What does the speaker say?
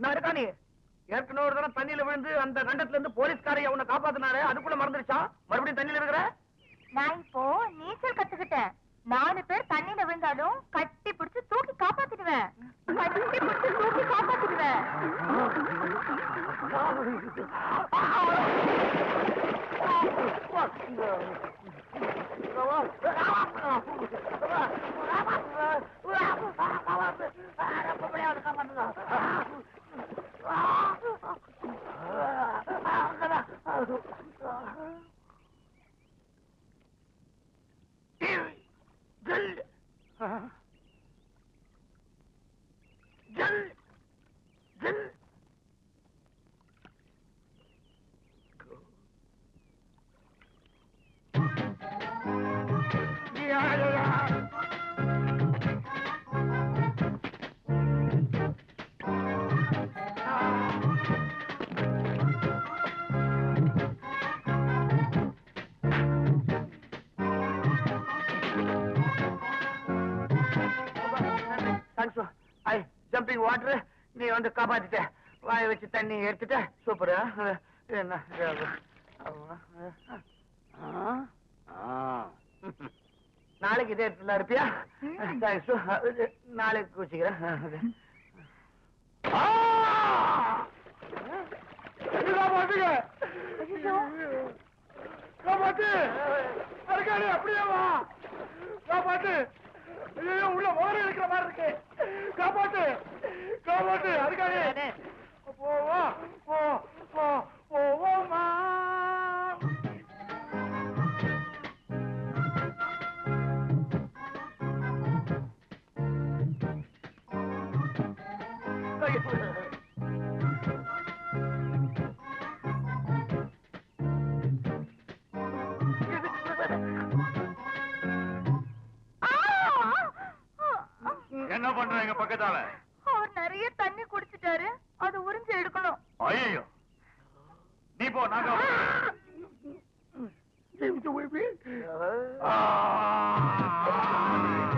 நான் இருக்கானே ஏற்கனவே ஒரு தடவை தண்ணியில விழுந்து அந்த கண்டத்துல இருந்து போலீஸ்காரைய உன்னை காப்பாத்தினாரு, அதுக்குள்ள மறந்துருச்சா? மறுபடியும் தண்ணியில இருக்கிற? நான் இப்போ நீச்சல் கத்துக்கிட்டேன். 4 பேர் தண்ணியில விழுந்தாலும் கட்டி பிடிச்சு தூக்கி காப்பாத்திடுவேன். ஜம்பிங் வாட்டர் நீ வந்து காப்பாத்திட்ட, வாய வச்சு தண்ணி எடுத்துட்ட. சூப்பர். நாளைக்கு இதே இடத்துல இருப்பியா? நாளைக்கு குச்சிக்கிறேன். அப்படியே வா, காப்பாத்து. உள்ள ஓர இருக்கிற மாதிரி இருக்கு. காப்பாத்து காப்பாத்து. அதுக்காக போவா போவோமா. என்ன பண்றீங்க பக்கத்தால? அவர் நிறைய தண்ணி குடிச்சிட்டாரு, அது உறிஞ்சு எடுக்கணும். ஐயோ, நீ போ, நாங்க Ah!